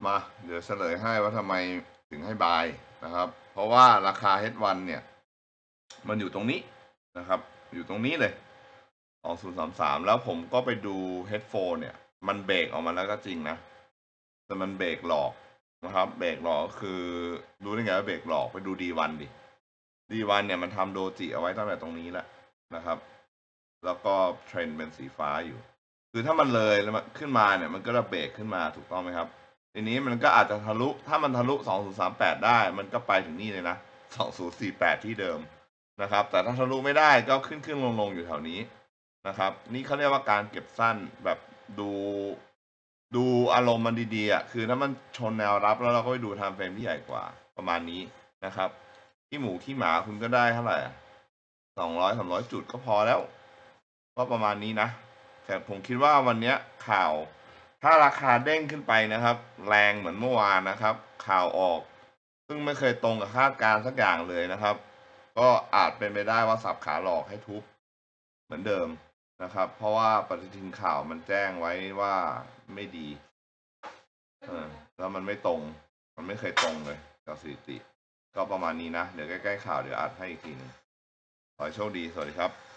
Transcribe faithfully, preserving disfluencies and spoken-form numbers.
มาเดี๋ยวเฉลยให้ว่าทำไมถึงให้บายนะครับเพราะว่าราคา เฮด วัน เนี่ยมันอยู่ตรงนี้นะครับอยู่ตรงนี้เลยสองศูนย์สามสามแล้วผมก็ไปดู เฮด โฟร์ เนี่ยมันเบรกออกมาแล้วก็จริงนะแต่มันเบรกหลอกนะครับเบรกหลอกคือรู้ได้ไงว่าเบรกหลอกไปดู ดี วัน ดิ ดี วัน เนี่ยมันทำโดจิเอาไว้ตั้งแต่ตรงนี้แหละนะครับแล้วก็เทรนด์เป็นสีฟ้าอยู่คือถ้ามันเลยแล้วมันขึ้นมาเนี่ยมันก็จะเบรกขึ้นมาถูกต้องไหมครับทีนี้มันก็อาจจะทะลุถ้ามันทะลุสองศูนย์สามแปดได้มันก็ไปถึงนี่เลยนะสองศูนย์สี่แปดที่เดิมนะครับแต่ถ้าทะลุไม่ได้ก็ขึ้นขึ้นลงลงอยู่แถวนี้นะครับนี่เขาเรียกว่าการเก็บสั้นแบบดูดูอารมณ์มันดีๆอ่ะคือถ้ามันชนแนวรับแล้วเราก็ไปดูไทม์เฟรมที่ใหญ่กว่าประมาณนี้นะครับที่หมูที่หมาคุณก็ได้เท่าไหร่สองร้อยสามร้อยจุดก็พอแล้วก็ประมาณนี้นะแต่ผมคิดว่าวันนี้ข่าวถ้าราคาเด้งขึ้นไปนะครับแรงเหมือนเมื่อวานนะครับข่าวออกซึ่งไม่เคยตรงกับคาดการณ์สักอย่างเลยนะครับก็อาจเป็นไปได้ว่าสับขาหลอกให้ทุบเหมือนเดิมนะครับเพราะว่าปฏิทินข่าวมันแจ้งไว้ว่าไม่ดีเออแล้วมันไม่ตรงมันไม่เคยตรงเลยกับสถิติก็ประมาณนี้นะเดี๋ยวใกล้ๆข่าวเดี๋ยวอัดให้อีกทีหนึงขอให้โชคดีสวัสดีครับ